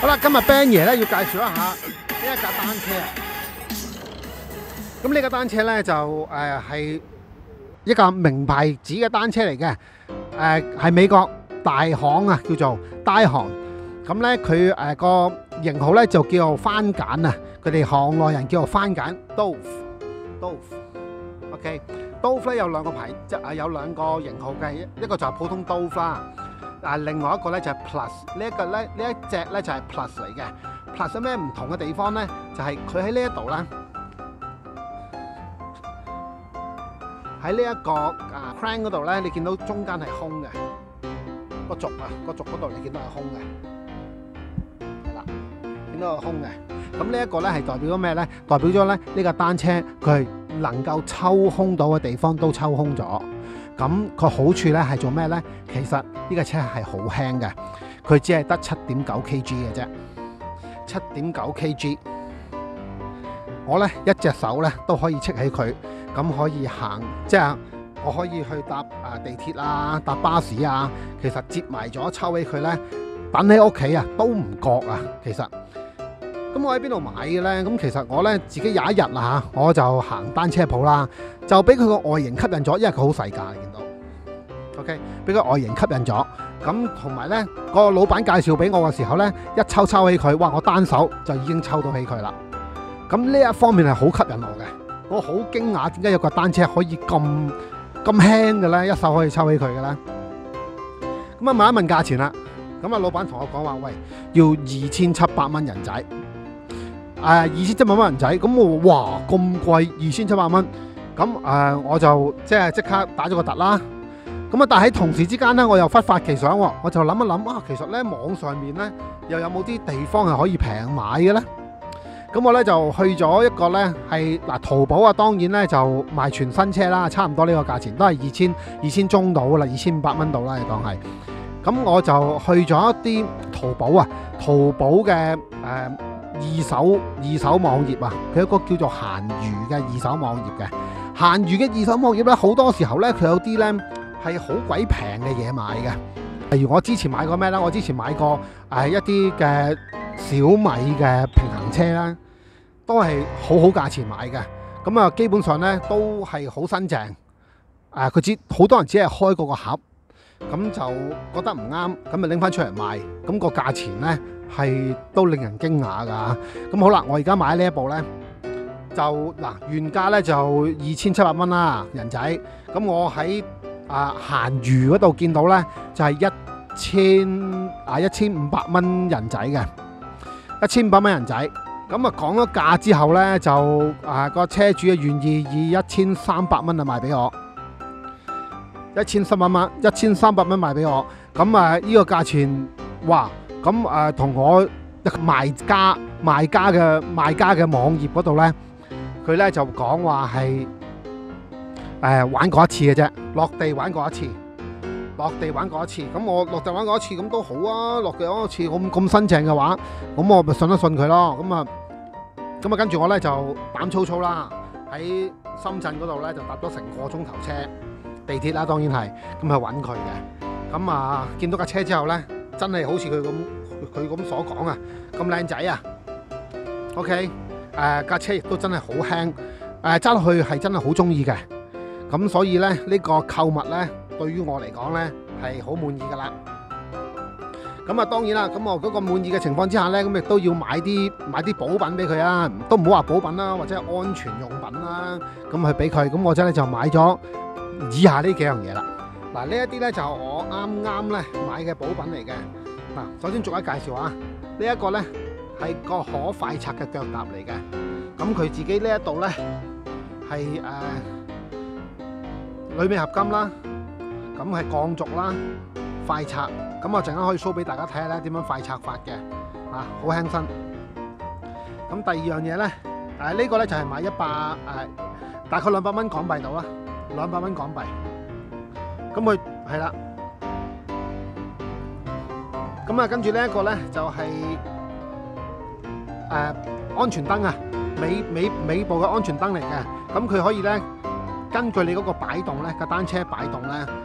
好啦，今日 Ben 爺咧要介紹一下呢一架單車啊。咁呢架單車咧就係一架名牌子嘅單車嚟嘅，係美國大行啊，叫做大行。咁咧佢個型號咧就叫做番梘啊，佢哋行內人叫做番梘 Dove。OK，Dove 咧有兩個牌，即係有兩個型號嘅，一個就係普通 Dove 啦。另外一個咧就係 Plus， 呢一隻咧就係 Plus 嚟嘅。Plus 有咩唔同嘅地方咧？就係佢喺呢一度啦，喺呢一個crank 嗰度咧，你見到中間係空嘅，個軸嗰度你見到係空嘅，係啦，見到係空嘅。咁呢一個咧係代表咗咩咧？代表咗咧呢架單車佢係能夠抽空到嘅地方都抽空咗。咁個好處咧係做咩咧？其實呢架車係好輕嘅，佢只係得 7.9 kg 嘅啫，7.9 kg。我咧一隻手咧都可以擳起佢，咁可以行，即係我可以去搭地鐵啊、搭巴士啊。其實接埋咗抽起佢咧，等喺屋企啊都唔覺啊。其實，咁我喺邊度買嘅咧？咁其實我咧自己有一日啊，我就行單車鋪啦，就俾佢個外形吸引咗，因為佢好細架，你見到 ，OK， 俾佢外形吸引咗。咁同埋咧，個老闆介紹俾我嘅時候咧，一抽起佢，哇！我單手就已經抽到起佢啦。咁呢一方面係好吸引我嘅，我好驚訝點解有個單車可以咁輕嘅咧，一手可以抽起佢嘅咧。咁啊問一問價錢啦，咁啊老闆同我講話，喂，要2700蚊人仔，2700蚊人仔，咁我哇咁貴2700蚊，咁我就即刻打咗個突啦。咁啊，但喺同時之間咧，我又忽發奇想喎，我就諗一諗啊，其實咧網上面咧又有冇啲地方係可以平買嘅咧？咁我咧就去咗一個咧係淘寶啊，當然咧就賣全新車啦，差唔多呢個價錢都係2000中到啦，2500蚊到啦，你當係。咁我就去咗一啲淘寶嘅二手網頁啊，佢有一個叫做閒魚嘅二手網頁嘅。閒魚嘅二手網頁咧，好多時候咧佢有啲咧係好鬼平嘅嘢買嘅。例如我之前買過咩咧？我之前買過一啲嘅小米嘅平衡車啦，都係好價錢買嘅。咁啊，基本上咧都係好新淨。佢好多人只係開過個盒，咁就覺得唔啱，咁咪拎翻出嚟賣。咁個價錢咧係都令人驚訝㗎。咁好啦，我而家買呢一部咧，就原價咧就2700蚊啦，人仔。咁我喺閒魚嗰度見到咧就係1500蚊人仔嘅，1500蚊人仔。咁啊講咗價之後咧就個車主啊願意以1300蚊啊賣俾我，1300蚊賣俾我。咁呢個價錢，哇！咁同我賣家嘅網頁嗰度咧，佢咧就講話係玩過一次嘅啫，落地玩過一次。咁我落地玩過一次，咁都好啊。落地玩過一次咁新淨嘅話，咁我咪信一信佢咯。咁啊跟住我咧就膽粗粗啦，喺深圳嗰度咧就搭咗成個鐘頭車，地鐵啦當然係，咁去揾佢嘅。咁見到架車之後咧，真係好似佢咁所講啊，咁靚仔啊。OK，架車亦都真係好輕，揸落去係真係好中意嘅。咁所以咧呢個購物咧，對於我嚟講咧係好滿意噶啦。咁當然啦，咁我嗰個滿意嘅情況之下咧，咁亦都要買啲補品俾佢啦，都唔好話補品啦，或者係安全用品啦，咁去俾佢。咁我真係就買咗以下呢幾樣嘢啦。呢一啲咧就我啱咧買嘅補品嚟嘅。首先逐一介紹啊，呢一個咧係個可快拆嘅腳踏嚟嘅。咁佢自己呢一度咧係鋁尾合金啦，咁係鋼軸啦，快拆。咁我陣間可以 show 俾大家睇下咧點樣快拆法嘅，好輕身。咁第二樣嘢咧，呢個咧就係買大概200蚊港幣到啦，200蚊港幣。咁佢係啦，咁跟住呢一個咧就係安全燈啊，尾部嘅安全燈嚟嘅。咁佢可以咧根據你嗰個擺動咧，個單車擺動咧，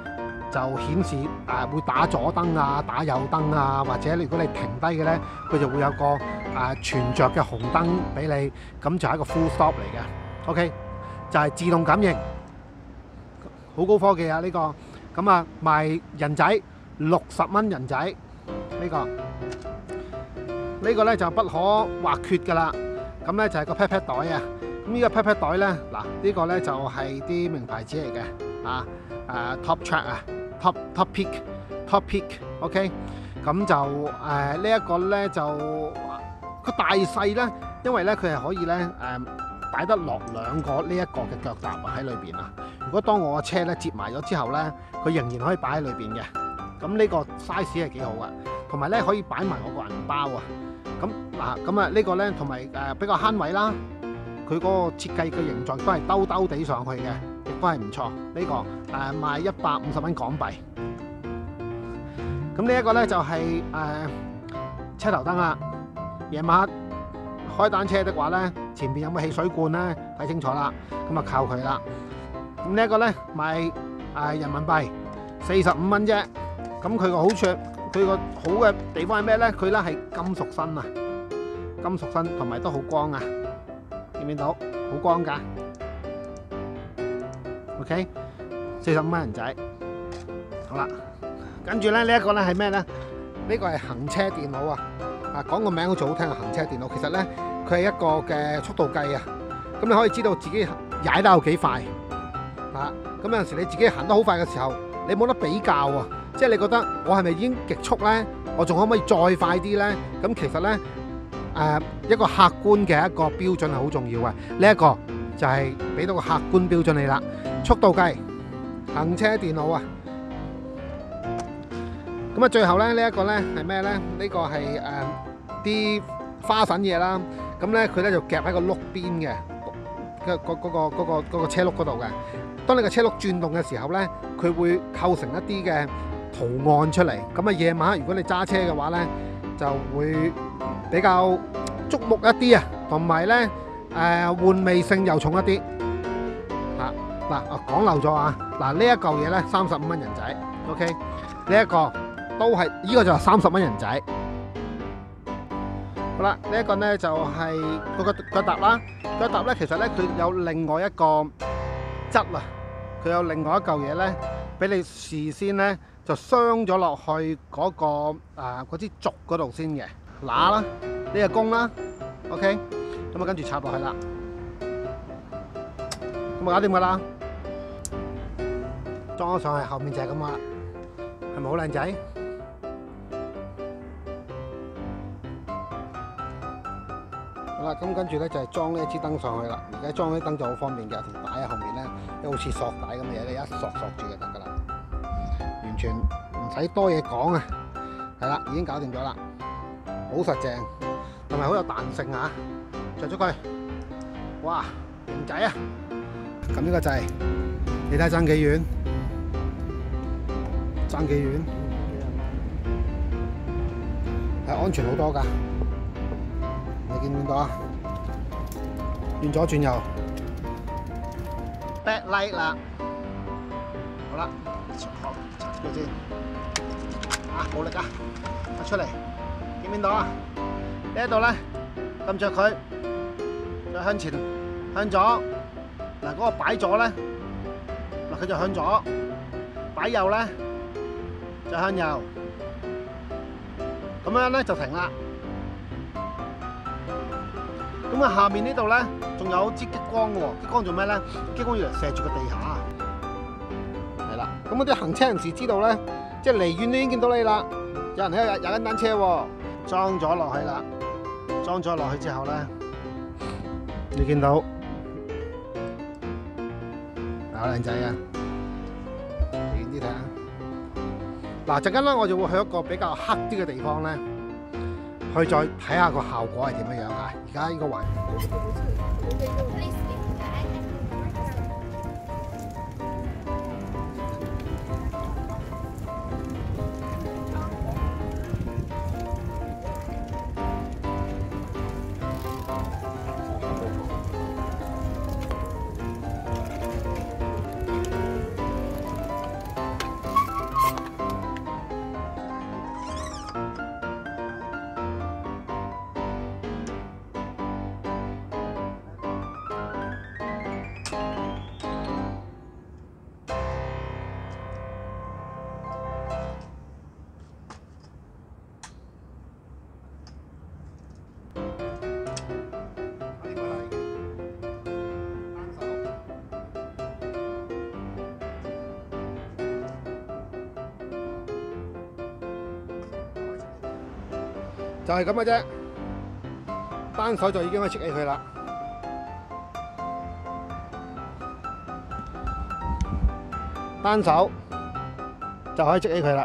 就顯示會打左燈啊、打右燈啊，或者如果你停低嘅咧，佢就會有個全着嘅紅燈俾你，咁就係一個 full stop 嚟嘅。OK， 就係自動感應，好高科技啊呢個。咁啊賣人仔60蚊人仔呢個。呢個咧就不可或缺㗎啦。咁咧就係個 pat pat 袋啊。咁呢個 pat pat 袋咧，嗱呢個咧就係啲名牌子嚟嘅Top Track 啊 ，Top Peak，OK。咁就呢一個咧就個大細咧，因為咧佢係可以咧擺得落2個呢一個嘅腳踏喺裏邊啊。如果當我個車咧接埋咗之後咧，佢仍然可以擺喺裏邊嘅。咁呢個 size 係幾好啊，同埋咧可以擺埋我個銀包啊。咁呢個咧同埋比較慳位啦。佢嗰個設計嘅形狀都係兜兜地上去嘅，亦都係唔錯。呢個賣150蚊港幣。咁呢一個咧就係車頭燈啦。夜晚開單車的話咧，前邊有冇汽水罐咧？睇清楚啦。咁啊靠佢啦。咁呢一個咧賣人民幣45蚊啫。咁佢個好處，佢個好嘅地方係咩咧？佢咧係金屬身啊，金屬身同埋都好光啊。見唔見到？好光㗎。OK， 45蚊人仔。好啦，跟住咧呢一個咧係咩咧？呢個係行車電腦啊！講個名好似好聽嘅行車電腦，其實咧佢係一個嘅速度計啊。咁你可以知道自己踩得有幾快啊！咁有陣時你自己行得好快嘅時候，你冇得比較啊！即係你覺得我係咪已經極速咧？我仲可唔可以再快啲咧？咁其實咧一個客觀嘅一個標準係好重要嘅。呢一個就係俾到個客觀標準你啦。速度計、行車電腦啊！咁啊，最後咧呢一個咧係咩咧？呢個係啲花粉嘢啦。咁咧佢咧就夾喺個轆邊嘅嗰個車轆嗰度嘅。當你個車轆轉動嘅時候咧，佢會構成一啲嘅圖案出嚟。咁啊，夜晚如果你揸車嘅話咧，就會比較觸目一啲啊，同埋咧玩味性又重一啲。講漏咗啊！嗱呢一嚿嘢咧35蚊人仔 ，OK， 呢一個都係呢個就係30蚊人仔。好啦，呢一個咧就係個腳踏啦。腳踏咧其實咧佢有另外一個質啊，佢有另外一嚿嘢咧，俾你事先咧就鑲咗落去嗰個嗰支軸嗰度先嘅乸啦，呢個弓啦 ，OK， 咁啊跟住插落去啦，咁啊搞掂噶啦。裝咗上去，後面就係咁啊，係咪好靚仔？好啦，咁跟住咧就係裝呢一支燈上去啦。而家裝呢啲燈就好方便嘅，條帶喺後面咧，好似索帶咁嘅嘢，你一索住就得噶啦，完全唔使多嘢講啊。係啦，已經搞掂咗啦，好實淨，同埋好有彈性啊！着咗佢，哇，型仔啊！撳呢個掣，你睇爭幾遠？爭幾遠？係安全好多㗎，你見唔見到啊？轉左轉右 ，backlight 啦，好啦，好，插佢先，冇力啊，出嚟，見唔見到啊？呢一度咧，撳着佢，再向前，向左，嗱嗰個擺左咧，嗱佢就向左，擺右咧。就向右，咁樣咧就停啦。咁啊，下面呢度咧仲有支激光嘅喎，激光做咩咧？激光要嚟射住個地下。係啦，咁嗰啲行車人士知道咧，即係離遠都已經見到你啦。有人喺度踩緊單車喎，裝咗落去啦。裝咗落去之後咧，你見到好靚仔啊！遠啲睇下。嗱，陣間咧我就會去一個比較黑啲嘅地方咧，去再睇下個效果係點樣樣啊！而家呢個環就係咁嘅啫，單手就已經可以戚起佢啦。單手就可以戚起佢啦。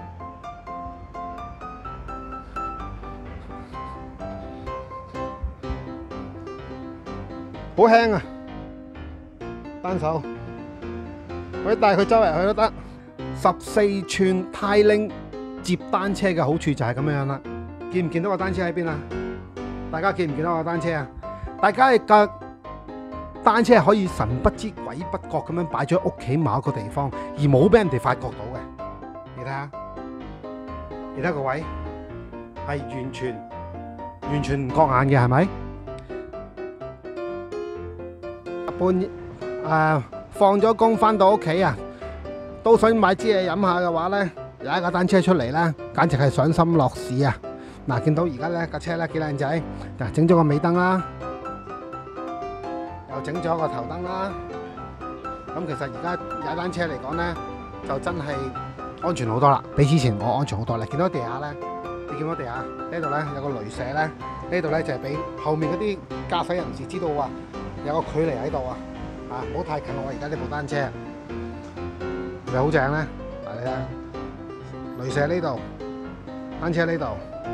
好輕啊！單手可以帶佢周圍去都得。14寸呔鈴接單車嘅好處就係咁樣啦。見唔見到個單車喺邊啊？大家見唔見到個單車啊？大家嘅單車係可以神不知鬼不覺咁樣擺咗喺屋企某一個地方，而冇俾人哋發覺到嘅。你睇下，你睇個位係完全唔覺眼嘅，係咪？放咗工翻到屋企啊，都想買支嘢飲下嘅話咧，有一架單車出嚟咧，簡直係賞心樂事啊！嗱，見到而家咧架車咧幾靚仔，嗱整咗個尾燈啦，又整咗個頭燈啦。咁其實而家踩單車嚟講咧，就真係安全好多啦，比之前我安全好多啦。見到地下咧，你見到地下呢度咧有個雷射咧，呢度咧就係俾後面嗰啲駕駛人士知道啊，有個距離喺度啊。唔好太近我而家呢部單車，係咪好正咧？嗱，你睇，雷射呢度，單車呢度。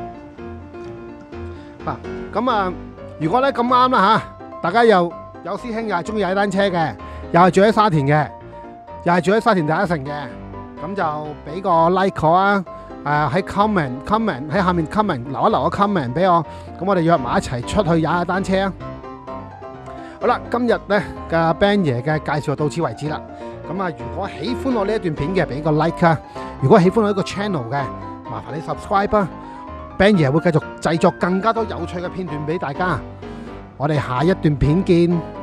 咁如果咧咁啱啦嚇，大家有師兄又係中意踩單車嘅，又係住喺沙田嘅，又係住喺沙田第一城嘅，咁就俾個 like 我啊！喺 comment 喺下面 comment 留一個 comment 俾我，咁我哋約埋一齊出去踩下單車啊！好啦，今日咧嘅 Ben 爺嘅介紹就到此為止啦。咁如果喜歡我呢一段片嘅，俾個 like 啊！如果喜歡我呢個 channel 嘅，麻煩你 subscribe 啊 ！Ben 爺會繼續製作更加多有趣嘅片段俾大家。我哋下一段片見。